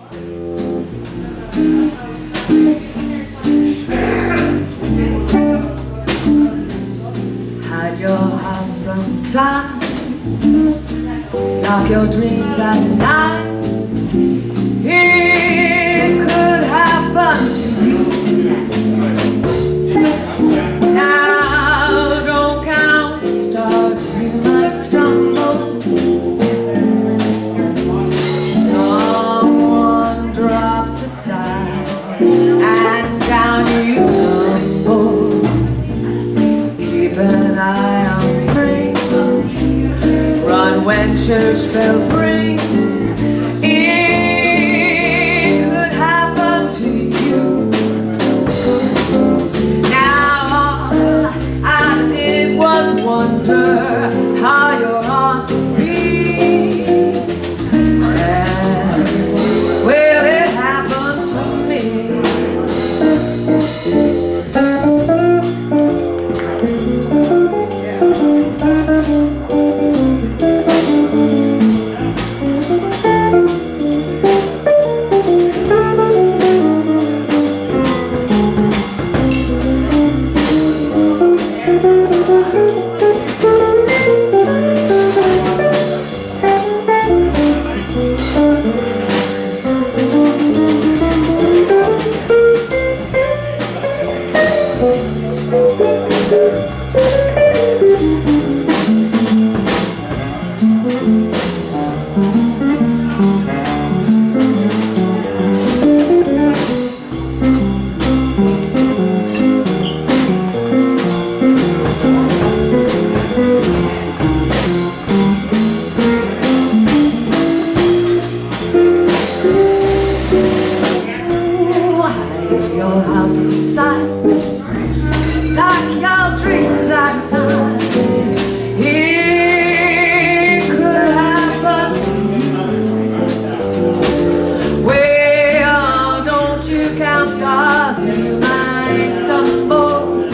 Hide your heart from sight, lock your dreams at night. It could happen to you. Now don't count the stars, you might stumble. Someone drops aside and down you tumble. Keep an eye on spring, run when church bells ring. It could happen to you. Now all I did was wonder how your arms would be. And will it happen to me? You'll have the sight, like your dreams at night. It could happen to you. Well, don't you count stars, you might stumble.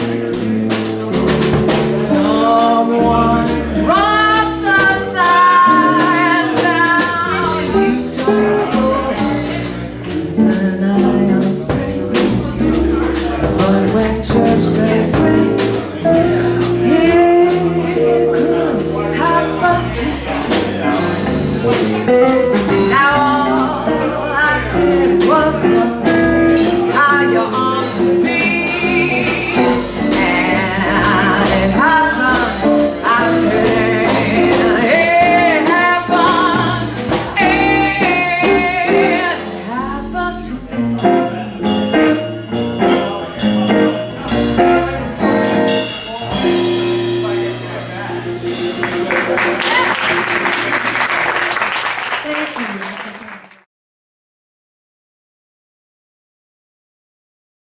Someone drops aside, down you tumble. Keep an eye on spring, when church bells ring. It could happen to you. Now all I did was wonder how your arms would be. And it happened, I said, it happened. It happened to me. Thank you.